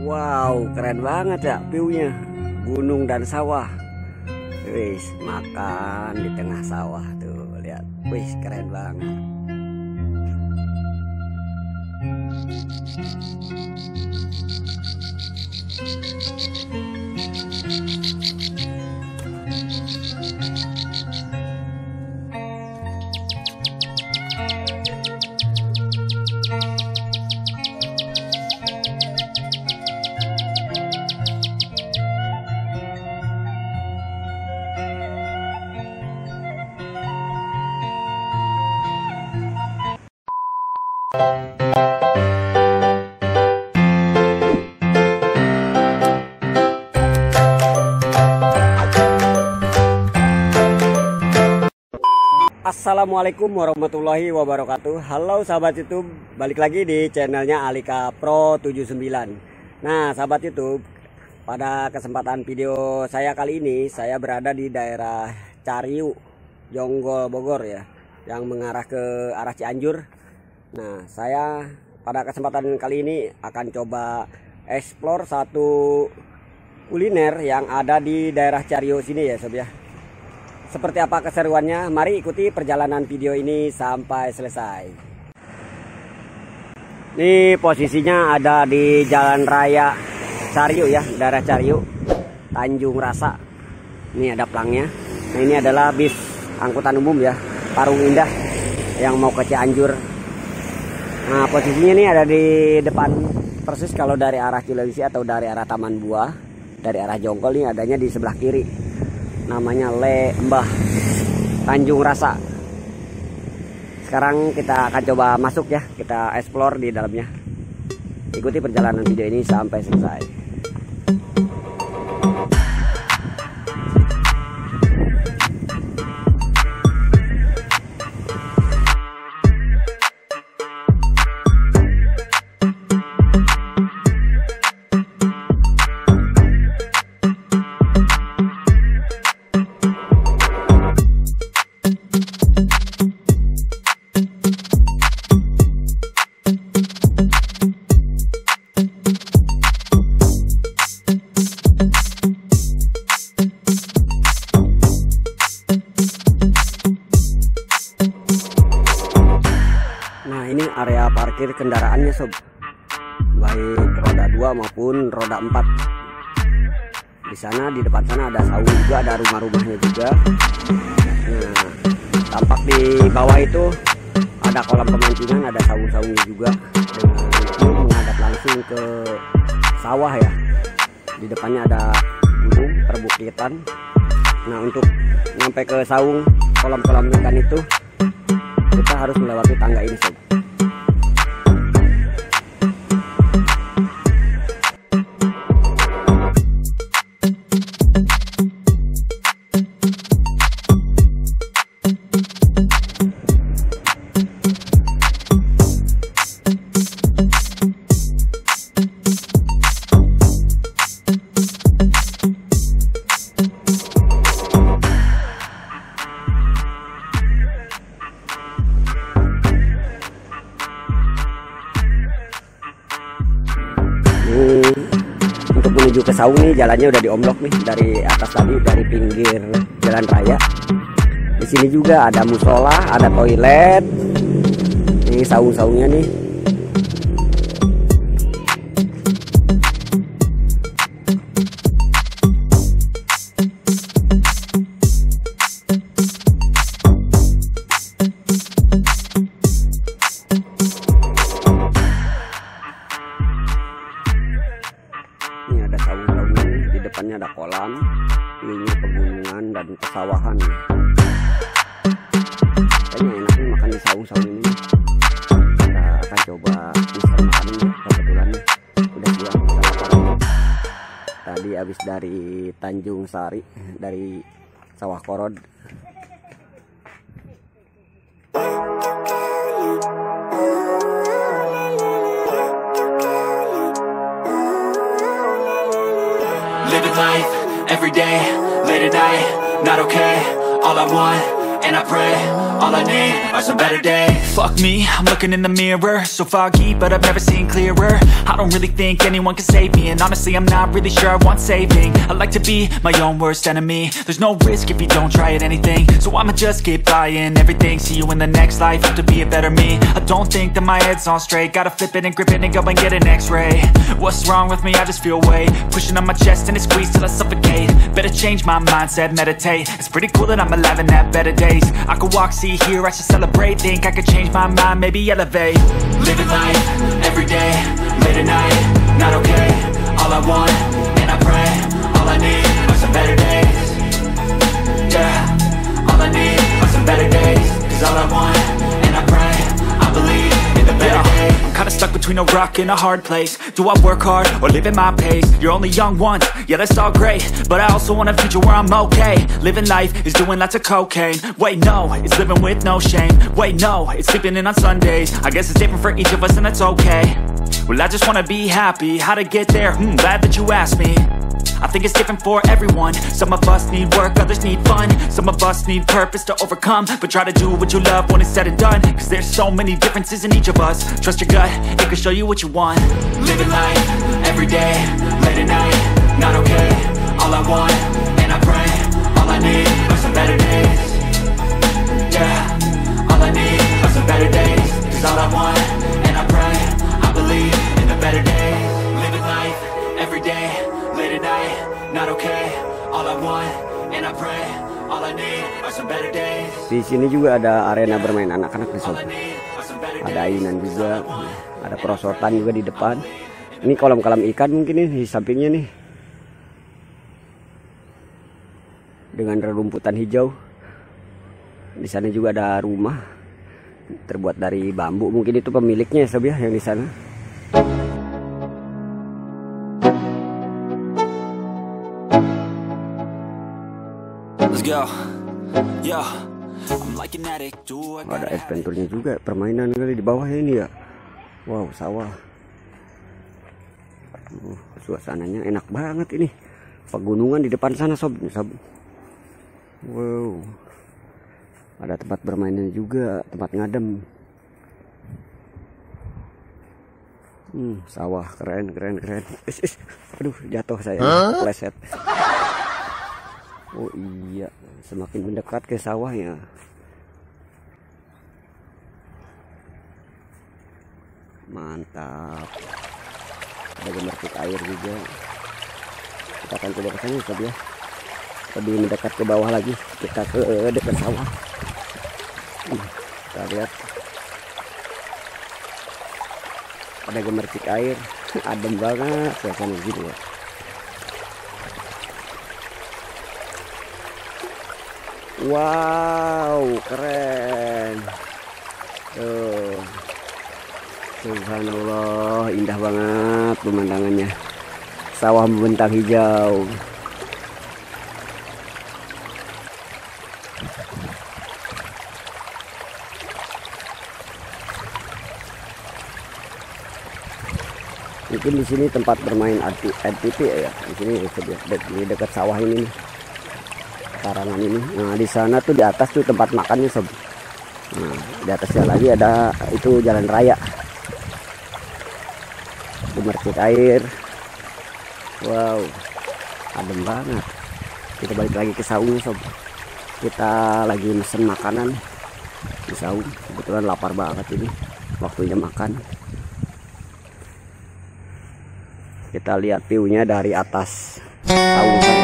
Wow, keren banget ya view-nya. Gunung dan sawah. Wis, makan di tengah sawah tuh, lihat. Wis, keren banget. Assalamualaikum warahmatullahi wabarakatuh. Halo sahabat YouTube, balik lagi di channelnya Alika Pro 79. Nah sahabat YouTube, pada kesempatan video saya kali ini saya berada di daerah Cariu, Jonggol, Bogor ya, yang mengarah ke arah Cianjur. Nah saya pada kesempatan kali ini akan coba explore satu kuliner yang ada di daerah Cariu sini ya sob ya. Seperti apa keseruannya? Mari ikuti perjalanan video ini sampai selesai. Ini posisinya ada di Jalan Raya Cariu ya, daerah Cariu, Tanjung Rasa. Ini ada pelangnya. Nah ini adalah bis angkutan umum ya, Parung Indah yang mau ke Cianjur. Nah posisinya ini ada di depan persis kalau dari arah Cilengsi atau dari arah Taman Buah, dari arah Jonggol ini adanya di sebelah kiri. Namanya Lembah Tanjung Rasa. Sekarang kita akan coba masuk ya, kita explore di dalamnya. Ikuti perjalanan video ini sampai selesai. Area parkir kendaraannya sob, baik roda 2 maupun roda 4. Di sana di depan sana ada saung juga, ada rumah-rumahnya juga. Nah, tampak di bawah itu ada kolam pemancingan, ada saung-saungnya juga. Dengan itu menghadap langsung ke sawah ya. Di depannya ada gunung perbukitan. Nah, untuk sampai ke saung kolam-kolam ikan itu kita harus melewati tangga ini sob. Untuk menuju ke saung nih jalannya udah diomblok nih dari atas tadi, dari pinggir jalan raya. Di sini juga ada musola, ada toilet. Ini saung-saungnya nih. Ini ada saung-saungnya, di depannya ada kolam, ini pegunungan dan pesawahan. Kayaknya enak nih makan di saung-saung ini. Kita akan coba bisa makan ini, kebetulan udah siang kita lapar. Tadi habis dari Tanjung Sari, dari Sawah Korod. Living life, every day, late at night, not okay. All I want and I pray. All I need are some better days. Fuck me, I'm looking in the mirror, so foggy, but I've never seen clearer. I don't really think anyone can save me, and honestly I'm not really sure I want saving. I like to be my own worst enemy. There's no risk if you don't try at anything, so I'ma just keep buying everything. See you in the next life, have to be a better me. I don't think that my head's on straight, gotta flip it and grip it and go and get an x-ray. What's wrong with me? I just feel weight pushing on my chest and it squeezes till I suffocate. Better change my mindset, meditate. It's pretty cool that I'm alive and have better days. I could walk, see, hear, I should celebrate. Think I could change my mind, maybe elevate. Living life, everyday, late at night, not okay. All I want, and I pray, all I need are some better days. Yeah, all I need are some better days. Cause all I want, and I pray, I believe in the better days. I'm kinda stuck between a rock and a hard place. Do I work hard or live at my pace? You're only young once, yeah that's all great, but I also want a future where I'm okay. Living life is doing lots of cocaine. Wait no, it's living with no shame. Wait no, it's sleeping in on Sundays. I guess it's different for each of us and that's okay. Well I just wanna be happy, how to get there? Glad that you asked me. I think it's different for everyone. Some of us need work, others need fun. Some of us need purpose to overcome. But try to do what you love when it's said and done, cause there's so many differences in each of us. Trust your gut, it can show you what you want. Living life, everyday, late at night, not okay. All I want, and I pray, all I need are some better days. Yeah, all I need are some better days. Cause all I want, and I pray, I believe in the better days. Living life, everyday, late at night, not okay. All I want, and I pray, all I need are some better days. Di sini juga ada arena bermain anak-anak nih sob. Ada ayunan juga, ada perosotan juga di depan. Ini kolam-kolam ikan mungkin nih di sampingnya nih. Dengan rerumputan hijau. Di sana juga ada rumah terbuat dari bambu. Mungkin itu pemiliknya sob ya yang di sana. Ada adventure-nya juga, permainan kali di bawah ini ya. Wow, sawah. Suasananya enak banget ini. Pegunungan di depan sana sob. Wow. Ada tempat bermainnya juga, tempat ngadem. Sawah keren. Aduh, jatuh saya. Pleset. Oh iya, semakin mendekat ke sawahnya. Mantap. Ada gemercik air juga. Kita akan coba ke sana sob ya. Lebih mendekat ke bawah lagi. Kita ke dekat sawah. Kita lihat. Ada gemercik air. Adem banget suasana gitu ya. Wow, keren. Tuh. Subhanallah, indah banget pemandangannya. Sawah membentang hijau. Mungkin di sini tempat bermain RTP ya. Di sini di dekat sawah ini nih. Karangan ini. Nah, di sana tuh di atas tuh tempat makannya sob. Nah, di atasnya lagi ada itu jalan raya. Gemercik air. Wow. Adem banget. Kita balik lagi ke saung sob. Kita lagi mesen makanan di saung. Kebetulan lapar banget ini. Waktunya makan. Kita lihat view-nya dari atas saung sana.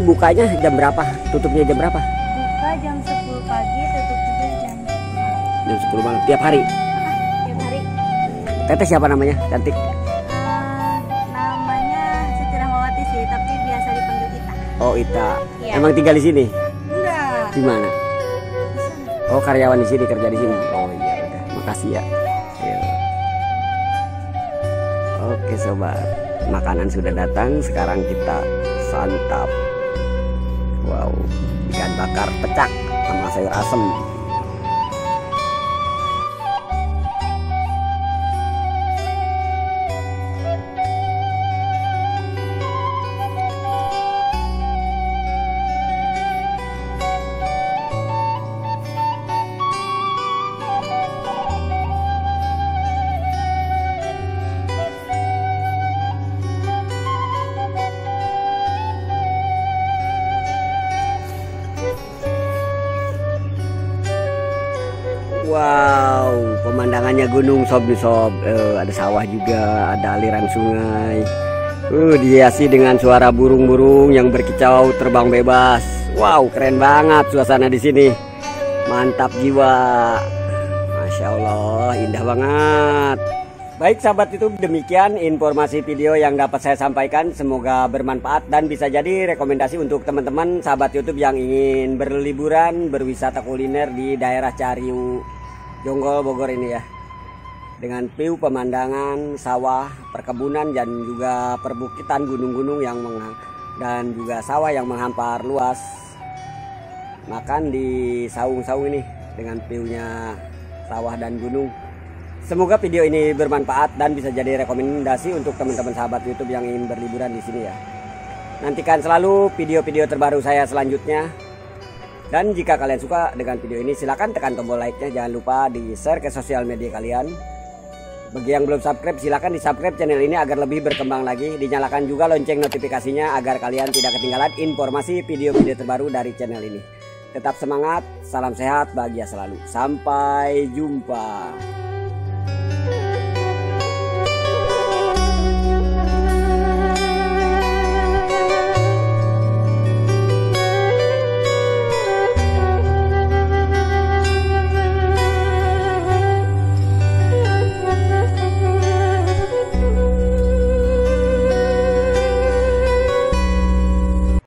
bukanya jam berapa? Tutupnya jam berapa? Buka jam 10 pagi, tutup juga jam 10 malam. Jam 10 malam. Tiap hari? Tiap hari. Teteh siapa namanya? Cantik. Namanya Siti Rahmawati sih, tapi biasa dipanggil Ita. Oh, Ita. Iya. Emang tinggal di sini? Enggak. Di mana? Di sana. Oh, karyawan di sini, kerja di sini. Oh iya, udah. Makasih ya. Ayo. Oke sobat, makanan sudah datang. Sekarang kita santap. Wow, ikan bakar pecak sama sayur asem. Wow, pemandangannya gunung sob. Ada sawah juga, ada aliran sungai. Dihiasi dengan suara burung-burung yang berkicau terbang bebas. Wow, keren banget suasana di sini. Mantap jiwa. Masya Allah, indah banget. Baik sahabat YouTube, demikian informasi video yang dapat saya sampaikan. Semoga bermanfaat dan bisa jadi rekomendasi untuk teman-teman sahabat YouTube yang ingin berliburan, berwisata kuliner di daerah Cariu, Jonggol, Bogor ini ya. Dengan view pemandangan sawah, perkebunan dan juga perbukitan gunung-gunung dan juga sawah yang menghampar luas. Makan di saung-saung ini dengan view-nya sawah dan gunung. Semoga video ini bermanfaat dan bisa jadi rekomendasi untuk teman-teman sahabat YouTube yang ingin berliburan di sini ya. Nantikan selalu video-video terbaru saya selanjutnya. Dan jika kalian suka dengan video ini, silahkan tekan tombol like-nya. Jangan lupa di-share ke sosial media kalian. Bagi yang belum subscribe, silahkan di-subscribe channel ini agar lebih berkembang lagi. Dinyalakan juga lonceng notifikasinya agar kalian tidak ketinggalan informasi video-video terbaru dari channel ini. Tetap semangat, salam sehat, bahagia selalu. Sampai jumpa.